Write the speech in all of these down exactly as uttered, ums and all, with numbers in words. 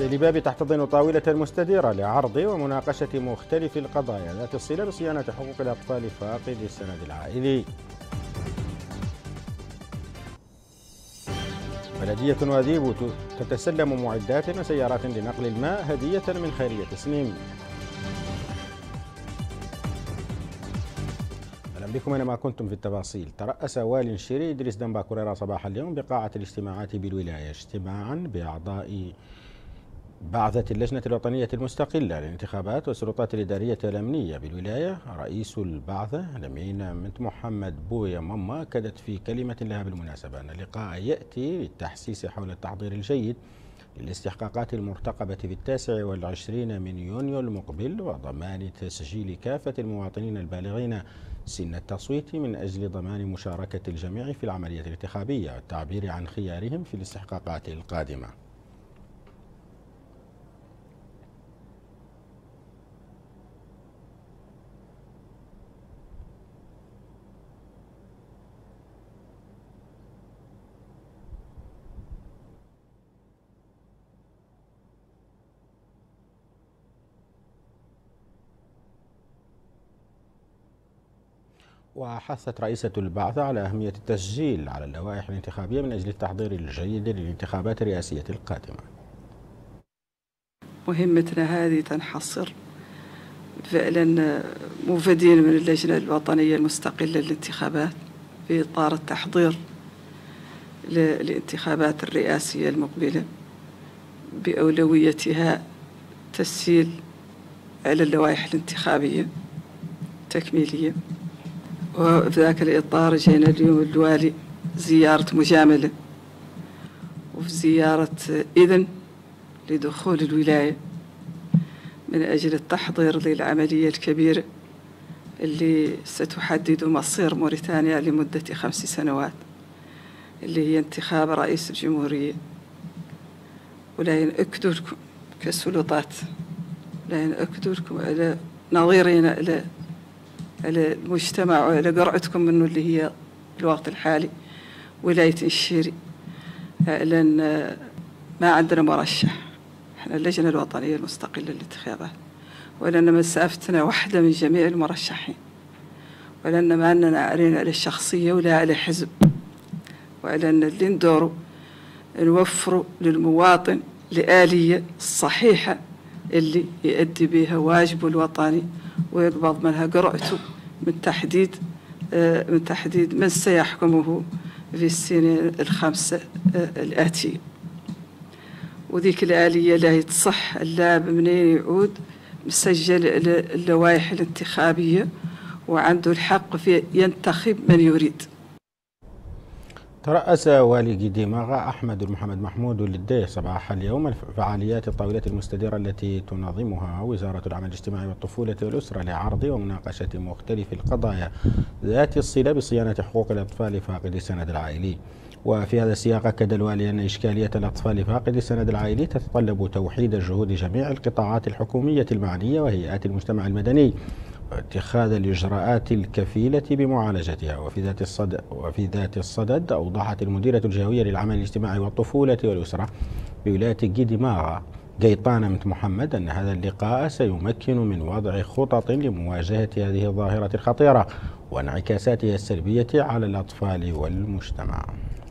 السلبابي تحتضن طاولة مستديرة لعرض ومناقشة مختلف القضايا ذات الصلة بصيانة حقوق الأطفال فاقد السند العائلي. بلدية واديب تتسلم معدات وسيارات لنقل الماء هدية من خيرية سنيم. أهلا بكم أينما كنتم في التفاصيل. ترأس والي الشيري إدريس دنبا كوريرا صباح اليوم بقاعة الاجتماعات بالولاية اجتماعا بأعضاء بعثة اللجنة الوطنية المستقلة للانتخابات والسلطات الإدارية والأمنية بالولاية. رئيس البعثة لمين منت محمد بويا ماما أكدت في كلمة لها بالمناسبة أن اللقاء يأتي للتحسيس حول التحضير الجيد للاستحقاقات المرتقبة في التاسع والعشرين من يونيو المقبل وضمان تسجيل كافة المواطنين البالغين سن التصويت من أجل ضمان مشاركة الجميع في العملية الانتخابية والتعبير عن خيارهم في الاستحقاقات القادمة. وحثت رئيسة البعثة على أهمية التسجيل على اللوائح الانتخابية من أجل التحضير الجيد للانتخابات الرئاسية القادمة. مهمتنا هذه تنحصر فعلا موفدين من اللجنة الوطنية المستقلة للانتخابات في إطار التحضير للانتخابات الرئاسية المقبلة بأولويتها تسهيل على اللوائح الانتخابية التكميلية. وفي ذاك الإطار جينا اليوم الوالي زيارة مجاملة وفي زيارة إذن لدخول الولاية من أجل التحضير للعملية الكبيرة اللي ستحدد مصير موريتانيا لمدة خمس سنوات اللي هي انتخاب رئيس الجمهورية. ولا ينأكد لكم كسلطات لا ينأكد لكم على نظيرنا على على المجتمع وعلى قرعتكم منه اللي هي الوقت الحالي ولاية الشيري. لأن ما عندنا مرشح، احنا اللجنة الوطنية المستقلة للانتخابات، ولأن مسافتنا واحدة من جميع المرشحين، ولأن ما أننا عارين على الشخصية ولا على حزب، وعلى أن اللي ندوروا نوفروا للمواطن الآلية الصحيحة اللي يؤدي بها واجبه الوطني ويقبض منها قرعته من تحديد من تحديد من سيحكمه في السنين الخمسة الآتية. وذيك الآلية لا تصح إلا منين يعود مسجل اللوائح الانتخابية وعنده الحق في ينتخب من يريد. ترأس والي دماغ أحمد محمد محمود للديه صباح اليوم فعاليات الطاولة المستديرة التي تنظمها وزارة العمل الاجتماعي والطفولة والأسرة لعرض ومناقشة مختلف القضايا ذات الصلة بصيانة حقوق الأطفال فاقد السند العائلي. وفي هذا السياق أكد الوالي أن إشكالية الأطفال فاقد السند العائلي تتطلب توحيد جهود جميع القطاعات الحكومية المعنية وهيئات المجتمع المدني واتخاذ الإجراءات الكفيلة بمعالجتها. وفي ذات الصدد وفي ذات الصدد أوضحت المديرة الجهوية للعمل الاجتماعي والطفولة والأسرة بولاية قيدماغا قيطانة منت محمد أن هذا اللقاء سيمكن من وضع خطط لمواجهة هذه الظاهرة الخطيرة وانعكاساتها السلبية على الأطفال والمجتمع.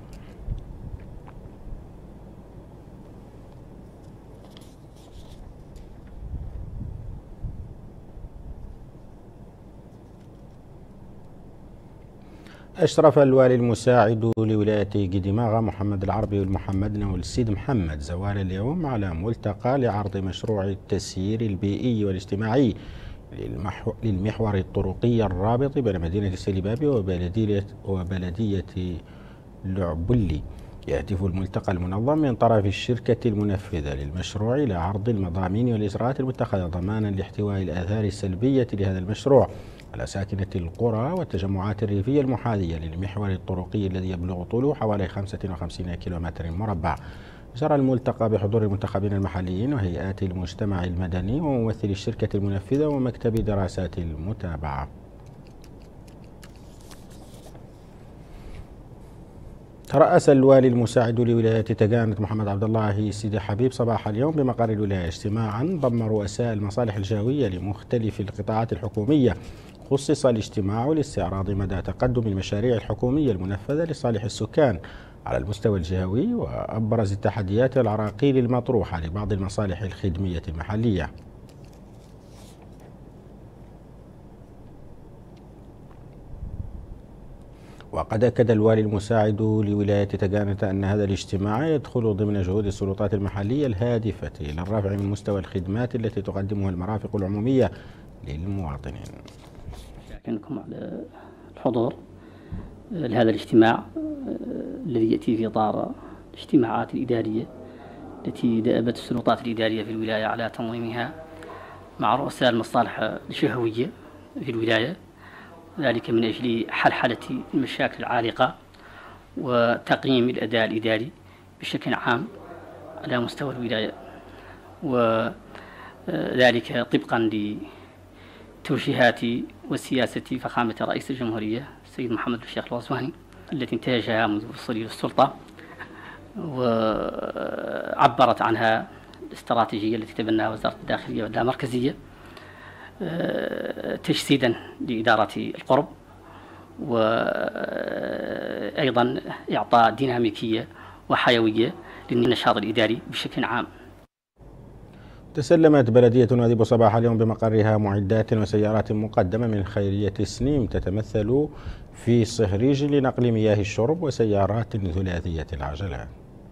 أشرف الوالي المساعد لولاية قيدماغا محمد العربي والمحمد والسيد محمد زوال اليوم على ملتقى لعرض مشروع التسيير البيئي والاجتماعي للمحور الطرقي الرابط بين مدينة السلبابي وبلدية وبلدية لعبلي. يهدف الملتقى المنظم من طرف الشركة المنفذة للمشروع إلى عرض المضامين والإجراءات المتخذة ضمانا لاحتواء الآثار السلبية لهذا المشروع على ساكنة القرى والتجمعات الريفية المحاذية للمحور الطرقي الذي يبلغ طوله حوالي خمسة وخمسين كيلومتر مربع. جرى الملتقى بحضور المنتخبين المحليين وهيئات المجتمع المدني وممثلي الشركة المنفذة ومكتب دراسات المتابعة. ترأس الوالي المساعد لولاية تكانت محمد عبد الله سيدي حبيب صباح اليوم بمقر الولاية اجتماعا ضم رؤساء المصالح الجوية لمختلف القطاعات الحكومية. خصص الاجتماع لاستعراض مدى تقدم المشاريع الحكومية المنفذة لصالح السكان على المستوى الجهوي وأبرز التحديات والعراقيل المطروحة لبعض المصالح الخدمية المحلية. وقد أكد الوالي المساعد لولاية تكانت أن هذا الاجتماع يدخل ضمن جهود السلطات المحلية الهادفة إلى الرفع من مستوى الخدمات التي تقدمها المرافق العمومية للمواطنين. شكركم على الحضور لهذا الاجتماع الذي يأتي في إطار الاجتماعات الإدارية التي دأبت السلطات الإدارية في الولاية على تنظيمها مع رؤساء المصالح الشهوية في الولاية، ذلك من أجل حلحلة المشاكل العالقة وتقييم الأداء الإداري بشكل عام على مستوى الولاية، وذلك طبقا لتوجيهات وسياسة فخامة رئيس الجمهورية السيد محمد الشيخ الغزواني التي انتهجها منذ وصوله للسلطة، وعبرت عنها الاستراتيجية التي تبناها وزارة الداخلية واللامركزية تجسيدا لإدارة القرب، وأيضا إعطاء ديناميكية وحيوية للنشاط الإداري بشكل عام. تسلمت بلدية نواذيب صباح اليوم بمقرها معدات وسيارات مقدمة من خيرية سنيم تتمثل في صهريج لنقل مياه الشرب وسيارات ثلاثية العجلات.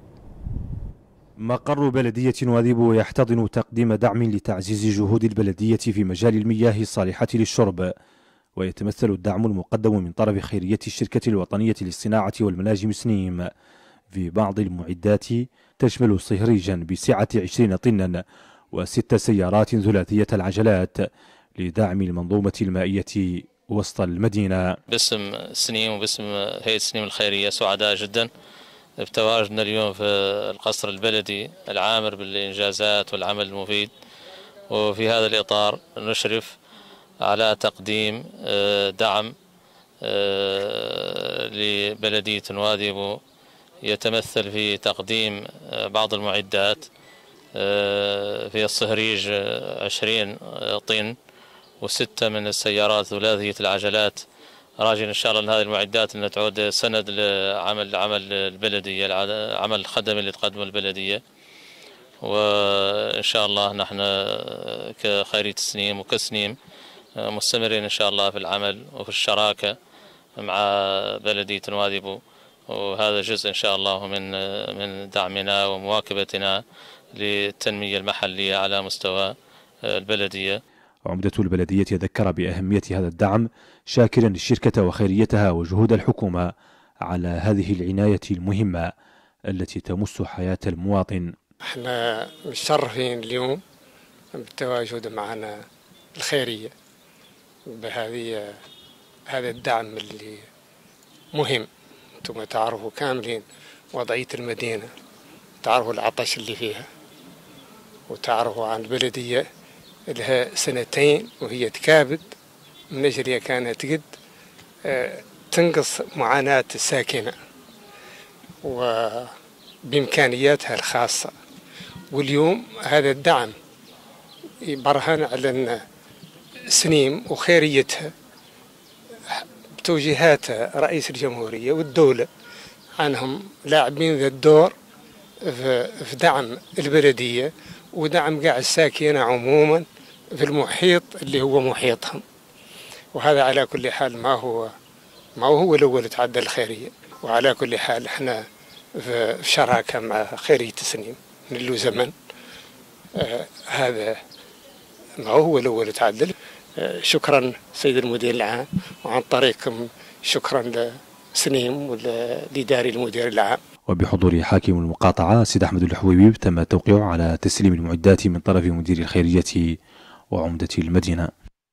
مقر بلدية نواذيب يحتضن تقديم دعم لتعزيز جهود البلدية في مجال المياه الصالحة للشرب، ويتمثل الدعم المقدم من طرف خيرية الشركة الوطنية للصناعة والمناجم سنيم في بعض المعدات تشمل صهريجا بسعة عشرين طنا وست سيارات ثلاثية العجلات لدعم المنظومة المائية وسط المدينة. باسم سنيم وباسم هيئة سنيم الخيرية سعداء جدا بتواجدنا اليوم في القصر البلدي العامر بالإنجازات والعمل المفيد، وفي هذا الإطار نشرف على تقديم دعم لبلدية نواذيب يتمثل في تقديم بعض المعدات في الصهريج عشرين طن وستة من السيارات ثلاثية العجلات، راجين إن شاء الله أن هذه المعدات أن تعود سند لعمل عمل البلدية، العمل الخدمي اللي تقدمه البلدية. وإن شاء الله نحن كخيرية سنيم وكسنيم مستمرين إن شاء الله في العمل وفي الشراكة مع بلدية نواذيب، وهذا جزء إن شاء الله من من دعمنا ومواكبتنا للتنمية المحلية على مستوى البلدية. عمدة البلدية ذكر بأهمية هذا الدعم، شاكرا الشركة وخيريتها وجهود الحكومة على هذه العناية المهمة التي تمس حياة المواطن. احنا متشرفين اليوم بالتواجد معنا الخيرية بهذه هذا الدعم اللي مهم. انتم تعرفوا كاملين وضعية المدينة، تعرفوا العطش اللي فيها، وتعرفوا عن البلدية لها سنتين وهي تكابد من أجل كانت قد تنقص معاناة الساكنة وبإمكانياتها الخاصة. واليوم هذا الدعم برهن على أن سنيم وخيريتها بتوجيهات رئيس الجمهورية والدولة عنهم لاعبين ذا الدور في دعم البلدية ودعم قاع الساكنة عموما في المحيط اللي هو محيطهم. وهذا على كل حال ما هو ما هو الأول تعدى الخيرية، وعلى كل حال احنا في شراكة مع خيرية سنيم من له زمن. آه هذا ما هو الأول تعدل. آه شكرا سيد المدير العام، وعن طريقكم شكرا لسنيم ولإداري المدير العام. وبحضور حاكم المقاطعة سيد أحمد الحويبي تم التوقيع على تسليم المعدات من طرف مدير الخيرية وعمدة المدينة.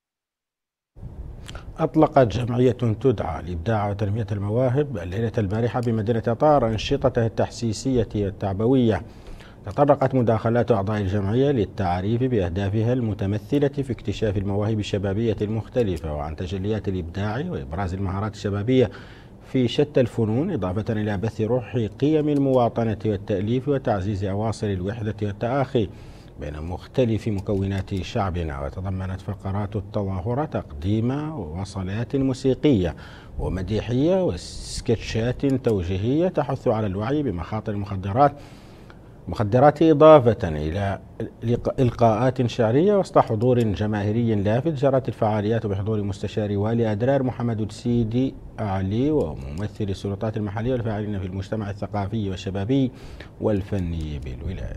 أطلقت جمعية تدعى لإبداع وتنمية المواهب الليلة البارحة بمدينة طار أنشطتها التحسيسية التعبوية. تطرقت مداخلات أعضاء الجمعية للتعريف بأهدافها المتمثلة في اكتشاف المواهب الشبابية المختلفة وعن تجليات الإبداع وإبراز المهارات الشبابية في شتى الفنون، إضافة إلى بث روح قيم المواطنة والتأليف وتعزيز أواصر الوحدة والتآخي بين مختلف مكونات شعبنا. وتضمنت فقرات التظاهرة تقديم وصلات موسيقية ومديحية وسكتشات توجيهية تحث على الوعي بمخاطر المخدرات مخدرات إضافة إلى إلقاءات شعرية وسط حضور جماهيري لافت. جرت الفعاليات بحضور مستشار والي أدرار محمد السيدي علي وممثل السلطات المحلية والفاعلين في المجتمع الثقافي والشبابي والفني بالولاية.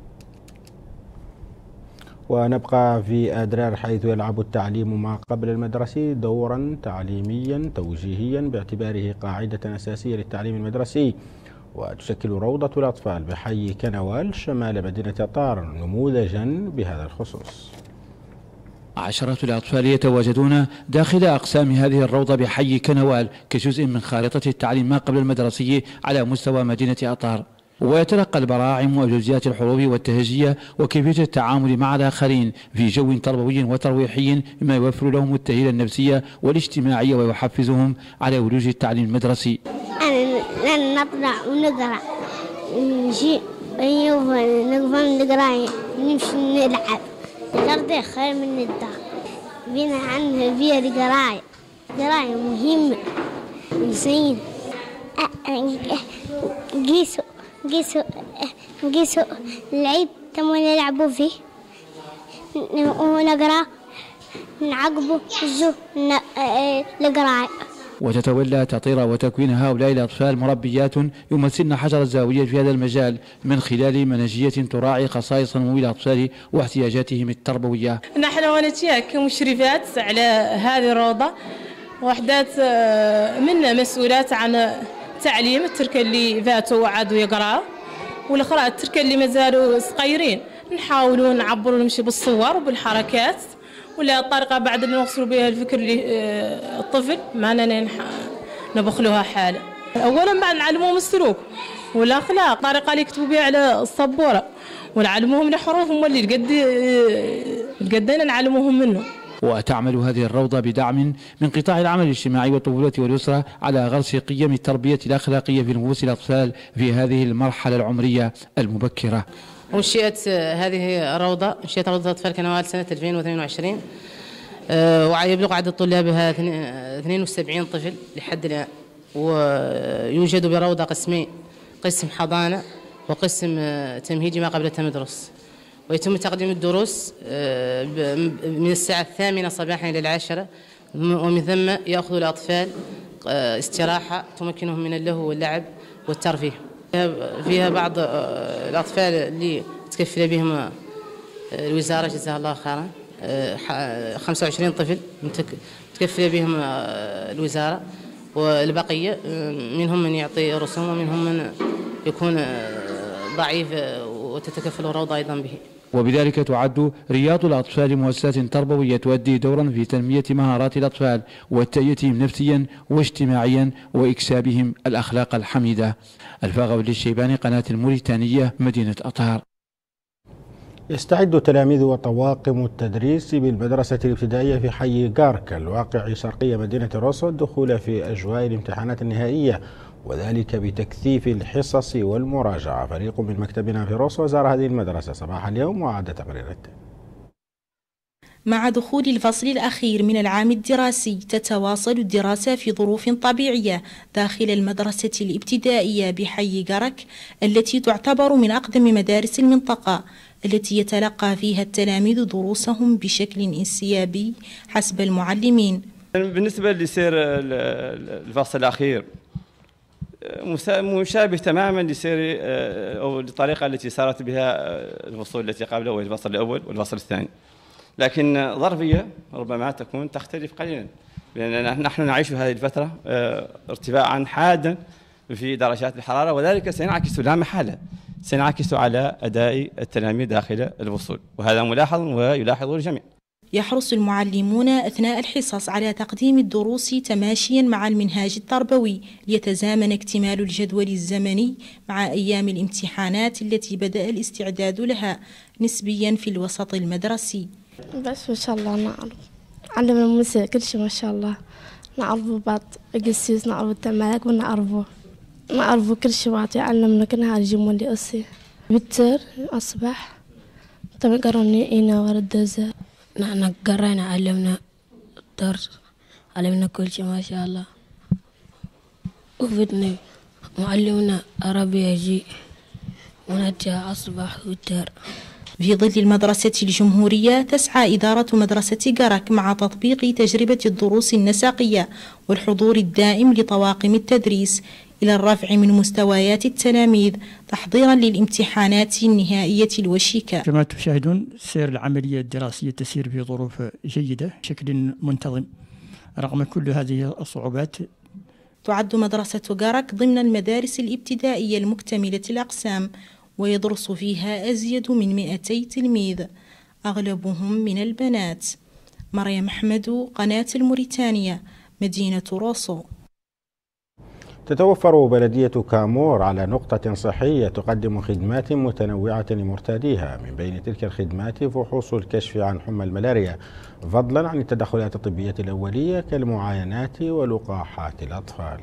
ونبقى في أدرار حيث يلعب التعليم ما قبل المدرسي دورا تعليميا توجيهيا باعتباره قاعدة أساسية للتعليم المدرسي. وتشكل روضة الأطفال بحي كنوال شمال مدينة طار نموذجا بهذا الخصوص. عشرات الأطفال يتواجدون داخل أقسام هذه الروضة بحي كنوال كجزء من خارطة التعليم ما قبل المدرسي على مستوى مدينة أطار، ويتلقى البراعم وجزئيات الحروب والتهجية وكيفية التعامل مع الآخرين في جو تربوي وترويحي مما يوفر لهم التأهيل النفسية والاجتماعية ويحفزهم على ولوج التعليم المدرسي. أنا نطلع ونقرأ نجي نقفل نقرأ نمشي نلعب. الأرض خير من الدار، بينا عنها فيها القراية، قراية مهمة زين. قيسوا قيسوا قيسوا العيد تم نلعبوا فيه ونقرأ نعقبوا الزو القراية. وتتولى تطير وتكوين هؤلاء الأطفال مربيات يمثلن حجر الزاوية في هذا المجال من خلال منهجية تراعي خصائص نمو الأطفال واحتياجاتهم التربوية. نحن ونتيا كمشرفات على هذه الروضة وحدات منا مسؤولات عن تعليم التركة اللي فاتوا وعادوا يقرأوا، والأخرى التركة اللي مازالوا صغيرين نحاولوا نعبروا نمشي بالصور وبالحركات ولا الطريقة بعد اللي نوصلوا بها الفكر للطفل ما أننا نبخلوها حالة. أولا بعد نعلموهم السلوك والأخلاق، الطريقة اللي يكتبوا بها على السبورة ونعلموهم الحروف هم اللي القد القدينا نعلموهم منه. وتعمل هذه الروضة بدعم من قطاع العمل الاجتماعي والطفولة والأسرة على غرس قيم التربية الأخلاقية في نفوس الأطفال في هذه المرحلة العمرية المبكرة. وانشئت هذه الروضة انشئت روضة أطفال كنوال سنة ألفين واثنين وعشرين، ويبلغ عدد طلابها اثنين وسبعين طفل لحد الآن. ويوجد بروضة قسمين، قسم حضانة وقسم تمهيدي ما قبل التمدرس، ويتم تقديم الدروس من الساعة الثامنة صباحا إلى العاشرة، ومن ثم يأخذ الأطفال استراحة تمكنهم من اللهو واللعب والترفيه. فيها بعض الأطفال اللي تكفل بهم الوزارة جزاها الله خيرا، خمسة وعشرين طفل تكفل بهم الوزارة، والبقية منهم من يعطي رسوم ومنهم من يكون ضعيف وتتكفل الروضة أيضا به. وبذلك تعد رياض الأطفال مؤسسات تربوية تؤدي دورا في تنمية مهارات الأطفال وتأييتهم نفسيا واجتماعيا وإكسابهم الأخلاق الحميدة. الفاغولي الشيباني، قناة الموريتانية، مدينة أطار. يستعد تلاميذ وطواقم التدريس بالمدرسة الابتدائية في حي قارك الواقع شرقية مدينة روسو الدخول في أجواء الامتحانات النهائية، وذلك بتكثيف الحصص والمراجعة. فريق من مكتبنا في روسو زار هذه المدرسة صباح اليوم وعاد تقرير التالي. مع دخول الفصل الأخير من العام الدراسي تتواصل الدراسة في ظروف طبيعية داخل المدرسة الابتدائية بحي قرك التي تعتبر من أقدم مدارس المنطقة، التي يتلقى فيها التلاميذ دروسهم بشكل انسيابي حسب المعلمين. بالنسبة لسير الفصل الأخير مشابه تماما لسير أو الطريقة التي سارت بها الفصول التي قبله، وهي الفصل الأول والفصل الثاني، لكن ظرفية ربما تكون تختلف قليلا، لأن نحن نعيش هذه الفترة ارتفاعا حادا في درجات الحرارة، وذلك سينعكس لا محالة سينعكس على أداء التلاميذ داخل الفصول، وهذا ملاحظ ويلاحظه الجميع. يحرص المعلمون أثناء الحصص على تقديم الدروس تماشيا مع المنهاج التربوي ليتزامن اكتمال الجدول الزمني مع أيام الامتحانات التي بدأ الاستعداد لها نسبيا في الوسط المدرسي. بس ما شاء الله نعرف علم الموسيقى كل شيء ما شاء الله نعرفوا بعض قسيس، نعرفوا التمالك ونعرفوا نعرفوا كل شيء واعطي علمنا كنا هالجيم اللي أصي بتر أصبح تم قرني إنا ورد الزا نحن قرينا علمنا درس علمنا كل شيء ما شاء الله. وفتني معلمنا عربي يجي ونجا أصبح وتر. في ظل المدرسة الجمهورية تسعى إدارة مدرسة قرك مع تطبيق تجربة الدروس النسقية والحضور الدائم لطواقم التدريس إلى الرفع من مستويات التلاميذ تحضيرا للامتحانات النهائية الوشيكة. كما تشاهدون سير العملية الدراسية تسير في ظروف جيدة بشكل منتظم رغم كل هذه الصعوبات. تعد مدرسة قرك ضمن المدارس الابتدائية المكتملة الأقسام ويدرس فيها أزيد من مئتي تلميذ أغلبهم من البنات. مريم أحمد، قناة الموريتانية، مدينة روسو. تتوفر بلدية كامور على نقطة صحية تقدم خدمات متنوعة لمرتاديها، من بين تلك الخدمات فحوص الكشف عن حمى الملاريا فضلا عن التدخلات الطبية الأولية كالمعاينات ولقاحات الأطفال.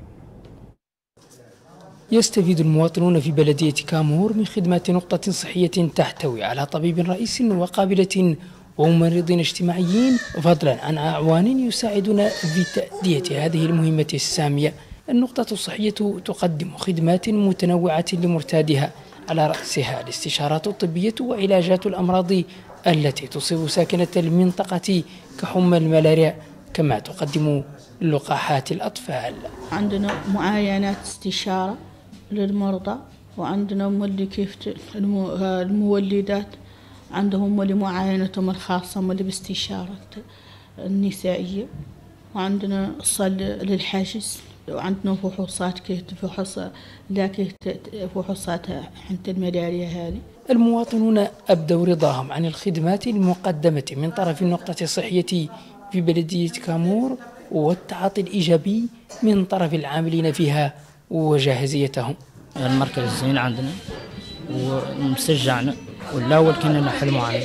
يستفيد المواطنون في بلدية كامور من خدمات نقطة صحية تحتوي على طبيب رئيس وقابلة وممرضين اجتماعيين فضلا عن أعوان يساعدون في تأدية هذه المهمة السامية. النقطة الصحية تقدم خدمات متنوعة لمرتادها على رأسها الاستشارات الطبية وعلاجات الأمراض التي تصيب ساكنة المنطقة كحمى الملاريا، كما تقدم لقاحات الأطفال. عندنا معاينات استشارة للمرضى، وعندنا مولي كيف المولدات عندهم مولي معاينتهم الخاصة مولي باستشارة النسائية، وعندنا صل للحاجز، وعندنا فحوصات كيف فحوص لا كيف فحوصات عند الملاريا هذه. المواطنون أبدوا رضاهم عن الخدمات المقدمة من طرف النقطة الصحية في بلدية كامور والتعاطي الإيجابي من طرف العاملين فيها وجاهزيتهم. المركز الزين عندنا ومسجعنا، والأول كنا نحل معانا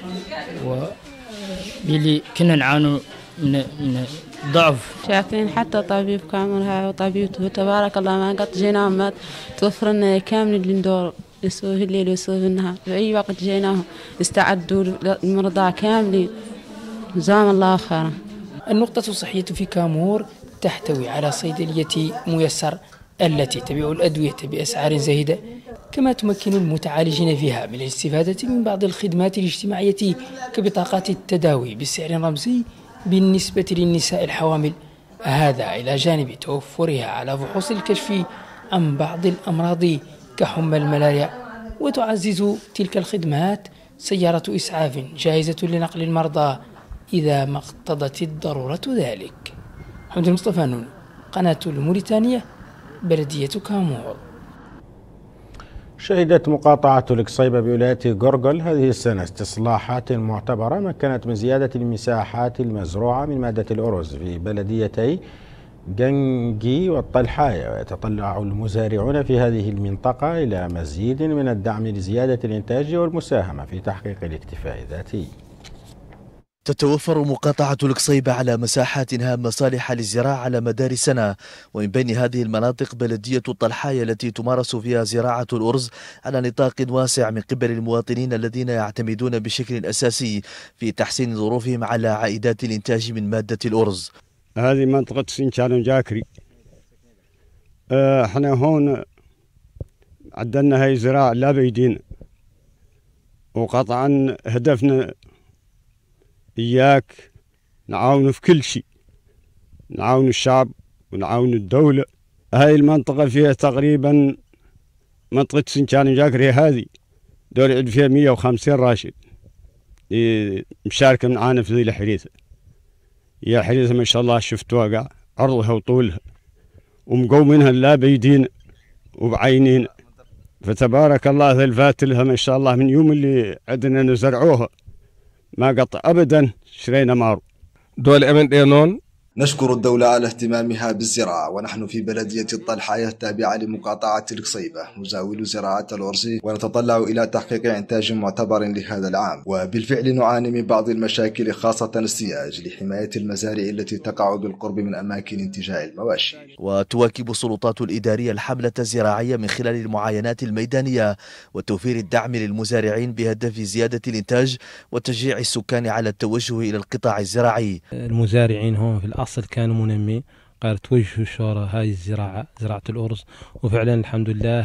وبيلي كنا نعانوا من من ضعف. شاكرين حتى طبيب كامل هاي وطبيبته تبارك الله ما قد جينا ما توفر لنا كامل اللي ندور يسوي في الليل ويسوي في النهار، في أي وقت جيناهم استعدوا المرضى كاملين جزاهم الله خيرا. النقطة الصحية في كامور تحتوي على صيدلية ميسر التي تبيع الأدوية بأسعار زهيدة، كما تمكن المتعالجين فيها من الاستفادة من بعض الخدمات الاجتماعية كبطاقات التداوي بسعر رمزي بالنسبة للنساء الحوامل، هذا إلى جانب توفرها على فحوص الكشف عن بعض الأمراض كحمى الملاريا. وتعزز تلك الخدمات سيارة إسعاف جاهزة لنقل المرضى إذا ما اقتضت الضرورة ذلك. محمد المصطفى نون، قناة الموريتانية، بلدية كامور. شهدت مقاطعة القصيبة بولاية قرقل هذه السنة استصلاحات معتبرة مكنت من زيادة المساحات المزروعة من مادة الأرز في بلديتي قنقي والطلحاية، ويتطلع المزارعون في هذه المنطقة إلى مزيد من الدعم لزيادة الإنتاج والمساهمة في تحقيق الاكتفاء الذاتي. تتوفر مقاطعة القصيبة على مساحات هامة صالحة للزراعة على مدار سنة، ومن بين هذه المناطق بلدية الطلحاية التي تمارس فيها زراعة الأرز على نطاق واسع من قبل المواطنين الذين يعتمدون بشكل أساسي في تحسين ظروفهم على عائدات الإنتاج من مادة الأرز. هذه منطقة سنشان جاكري، احنا هون عدلنا هاي زراعة لا بيدينا، وقطعا هدفنا إياك نعاون في كل شيء، نعاون الشعب ونعاون الدولة. هاي المنطقة فيها تقريبا منطقة سنشان جاكري هذه دول عد فيها مية وخمسين راشد مشاركة معانا في ذي الحريثة. يا حريثة ما شاء الله شفت واقع عرضها وطولها ومقومينها لا بيدين وبعينين، فتبارك الله ذلفات لها ما شاء الله. من يوم اللي عدنا نزرعوها ما قطع أبدا، شرينا مارو دول أمن دينون نشكر الدولة على اهتمامها بالزراعة، ونحن في بلدية الطلحاية التابعة لمقاطعة القصيبة نزاول زراعة الأرز، ونتطلع إلى تحقيق إنتاج معتبر لهذا العام. وبالفعل نعاني من بعض المشاكل خاصة السياج لحماية المزارع التي تقع بالقرب من أماكن انتجاء المواشي. وتواكب السلطات الإدارية الحملة الزراعية من خلال المعاينات الميدانية وتوفير الدعم للمزارعين بهدف زيادة الإنتاج وتشجيع السكان على التوجه إلى القطاع الزراعي. المزارعين هم في الأصل كانوا منمين، قال توجهوا الشورى هاي الزراعة زراعة الأرز، وفعلا الحمد لله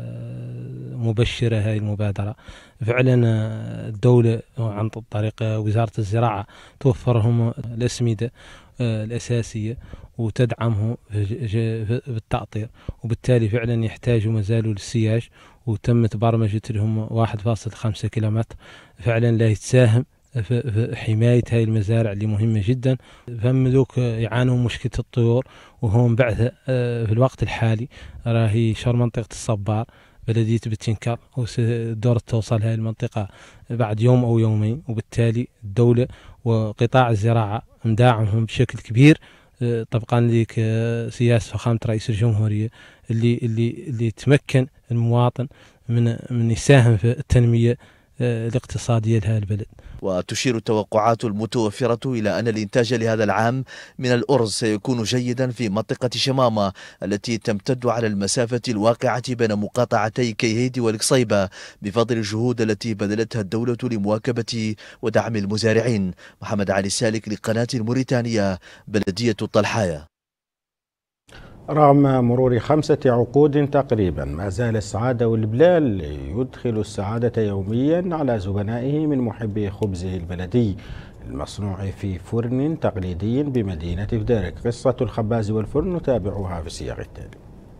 مبشرة هاي المبادرة. فعلا الدولة عن طريق وزارة الزراعة توفرهم الأسمدة الأساسية وتدعمه بالتأطير، وبالتالي فعلا يحتاجوا ما زالوا للسياج، وتمت برمجة لهم واحد فاصلة خمسة كيلومتر فعلا لا يتساهم في حماية هاي المزارع اللي مهمة جدا. فهم ذوك يعانوا مشكلة الطيور، وهم بعد في الوقت الحالي راهي شر منطقة الصبار بلدية بتنكر ودور توصل هاي المنطقة بعد يوم أو يومين، وبالتالي الدولة وقطاع الزراعة مداعمهم بشكل كبير طبقا لك سياسة فخامة رئيس الجمهورية اللي اللي اللي تمكن المواطن من من يساهم في التنمية الاقتصادية لهذا البلد. وتشير التوقعات المتوفرة إلى أن الإنتاج لهذا العام من الأرز سيكون جيدا في منطقة شمامة التي تمتد على المسافة الواقعة بين مقاطعتي كيهيدي والقصيبة بفضل الجهود التي بذلتها الدولة لمواكبة ودعم المزارعين. محمد علي سالك لقناة موريتانيا، بلدية الطلحاية. رغم مرور خمسة عقود تقريبا ما زال السعادة والبلال يدخل السعادة يوميا على زبنائه من محبي خبزه البلدي المصنوع في فرن تقليدي بمدينة فدارك. قصة الخباز والفرن نتابعها في السياق التالي.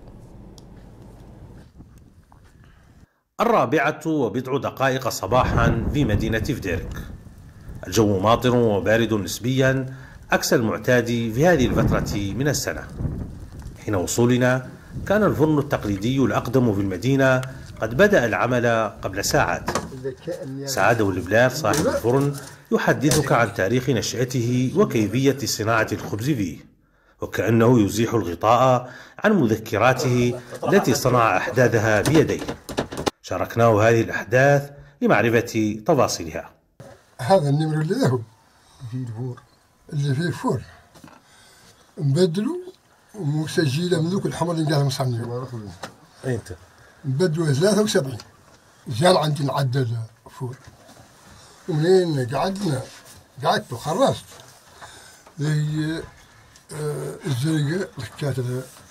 الرابعة وبضع دقائق صباحا في مدينة فدارك، الجو ماطر وبارد نسبيا عكس المعتاد في هذه الفترة من السنة. حين وصولنا كان الفرن التقليدي الأقدم في المدينة قد بدأ العمل قبل ساعات. سعادة والبلال صاحب الفرن يحدثك عن تاريخ نشأته وكيفية صناعة الخبز فيه، وكأنه يزيح الغطاء عن مذكراته التي صنع أحداثها بيديه. شاركناه هذه الأحداث لمعرفة تفاصيلها. هذا النمر اللي له في الفور اللي فيه الفور نبدلوا ومسجله من ذوك الحمر اللي قالها مصنع. انت نبدلوا ثلاثة وسبعين جال عندي نعدل فور، ومنين قعدنا قعدت وخرجت هي الزرقاء ركات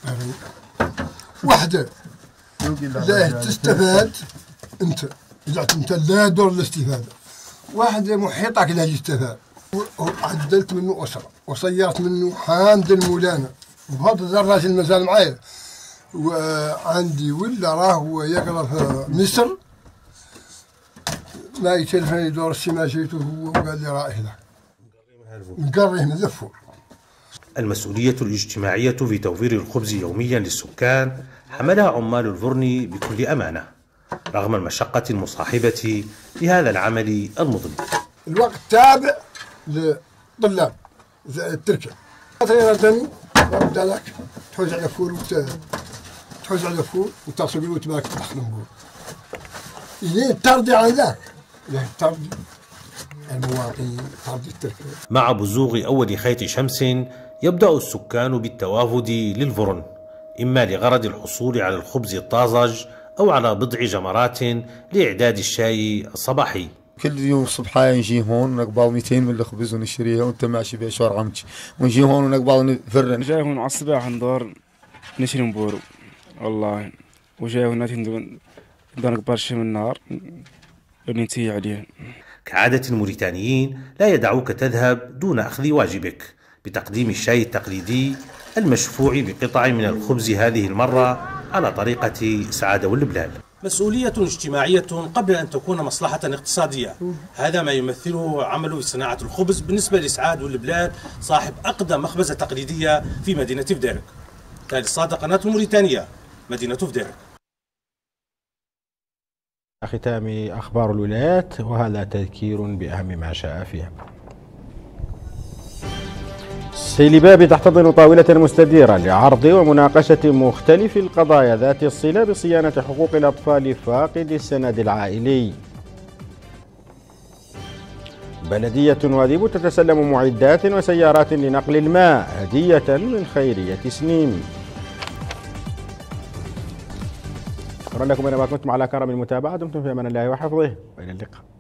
واحدة لا تستفاد انت اذا انت لا دور الاستفادة، واحدة محيطك لا يستفاد. وعدلت منه أسرة وصيرت منه حامد المولانة، وهذا الراجل مازال معايا، وعندي ولا راه يقرا في مصر ما يتلفني يدور السما جيته هو وقال لي راه هنا نقريه من الفور. المسؤولية الاجتماعية في توفير الخبز يوميا للسكان حملها عمال الفرن بكل أمانة رغم المشقة المصاحبة لهذا العمل المظلم. الوقت تابع لطلاب التركة غادي غنبدا لك تحوز على فول تحوز على فول وتصل بيه وتبارك تدخل نقول إذا ترضي عن ذاك ترضي المواطنين ترضي التركة. مع بزوغ أول خيط شمس يبدأ السكان بالتوافد للفرن، إما لغرض الحصول على الخبز الطازج أو على بضع جمرات لإعداد الشاي الصباحي. كل يوم الصبح نجي هون ونقبض مئتين من الخبز ونشتريها ونت ماشي بها شهر عمتي، ونجي هون ونقبض نفرن. جاي هون على الصباح ندور نشري مبورو والله، وجاي هنا ندور نقبض شي من النهار ننتهي عليه. كعادة الموريتانيين لا يدعوك تذهب دون أخذ واجبك بتقديم الشاي التقليدي المشفوع بقطع من الخبز، هذه المرة على طريقة سعادة والبلال. مسؤولية اجتماعية قبل أن تكون مصلحة اقتصادية، هذا ما يمثله عمله في صناعة الخبز بالنسبة لسعاد والبلال صاحب أقدم مخبزة تقليدية في مدينة فدارك. تالي الصادق، قناة موريتانيا، مدينة فدارك. ختام أخبار الولايات، وهذا تذكير بأهم ما شاء فيها. سيلباب تحتضن طاولة مستديرة لعرض ومناقشة مختلف القضايا ذات الصلة بصيانة حقوق الأطفال فاقد السند العائلي. بلدية واذيب تتسلم معدات وسيارات لنقل الماء هدية من خيرية سنيم. شكرا لكم أينما كنتم على كرم المتابعة. دمتم في أمان الله وحفظه وإلى اللقاء.